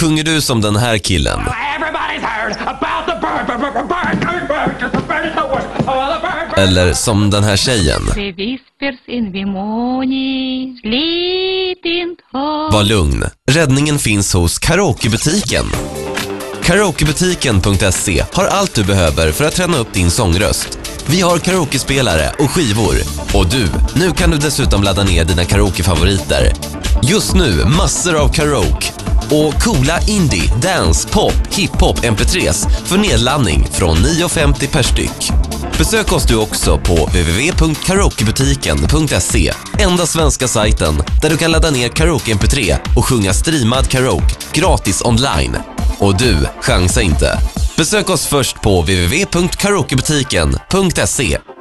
Sjunger du som den här killen? Eller som den här tjejen? Var lugn. Räddningen finns hos Karaokebutiken. Karaokebutiken.se har allt du behöver för att träna upp din sångröst. Vi har karaokespelare och skivor. Och nu kan du dessutom ladda ner dina karaokefavoriter. Just nu massor av karaoke och coola indie, dance, pop, hiphop, mp3s för nedladdning från 9,50 per styck. Besök oss du också på www.karaokebutiken.se, enda svenska sajten där du kan ladda ner karaoke mp3 och sjunga streamad karaoke gratis online. Och chansa inte. Besök oss först på www.karaokebutiken.se.